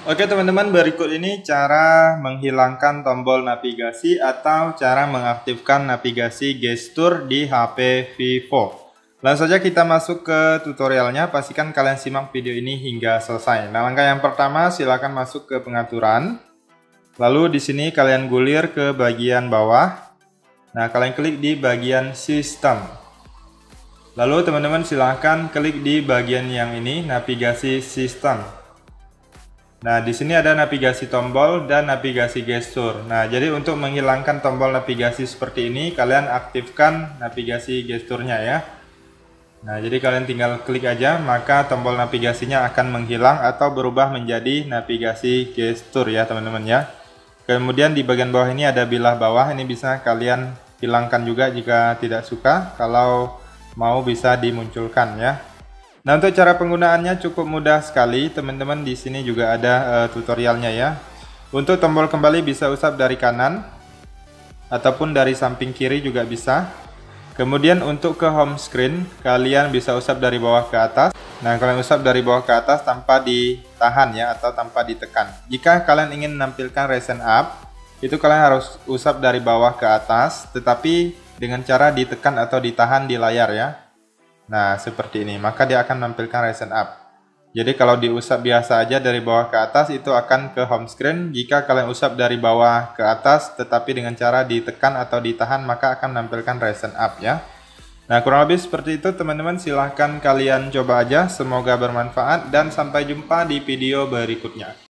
Oke teman-teman, berikut ini cara menghilangkan tombol navigasi atau cara mengaktifkan navigasi gestur di HP Vivo. Langsung saja kita masuk ke tutorialnya, pastikan kalian simak video ini hingga selesai. Nah, langkah yang pertama silakan masuk ke pengaturan. Lalu di sini kalian gulir ke bagian bawah. Nah, kalian klik di bagian sistem. Lalu teman-teman silahkan klik di bagian yang ini, navigasi sistem. Nah, di sini ada navigasi tombol dan navigasi gestur. Nah, jadi untuk menghilangkan tombol navigasi seperti ini, kalian aktifkan navigasi gesturnya ya. Nah, jadi kalian tinggal klik aja, maka tombol navigasinya akan menghilang atau berubah menjadi navigasi gestur ya, teman-teman ya. Kemudian di bagian bawah ini ada bilah bawah, ini bisa kalian hilangkan juga jika tidak suka. Kalau mau bisa dimunculkan ya. Nah, untuk cara penggunaannya cukup mudah sekali, teman-teman. Di sini juga ada tutorialnya ya. Untuk tombol kembali bisa usap dari kanan ataupun dari samping kiri juga bisa. Kemudian untuk ke home screen, kalian bisa usap dari bawah ke atas. Nah, kalian usap dari bawah ke atas tanpa ditahan ya, atau tanpa ditekan. Jika kalian ingin menampilkan recent up, itu kalian harus usap dari bawah ke atas, tetapi dengan cara ditekan atau ditahan di layar ya. Nah, seperti ini, maka dia akan menampilkan recent up. Jadi kalau diusap biasa aja dari bawah ke atas, itu akan ke home screen. Jika kalian usap dari bawah ke atas, tetapi dengan cara ditekan atau ditahan, maka akan menampilkan recent up ya. Nah, kurang lebih seperti itu teman-teman, silahkan kalian coba aja. Semoga bermanfaat dan sampai jumpa di video berikutnya.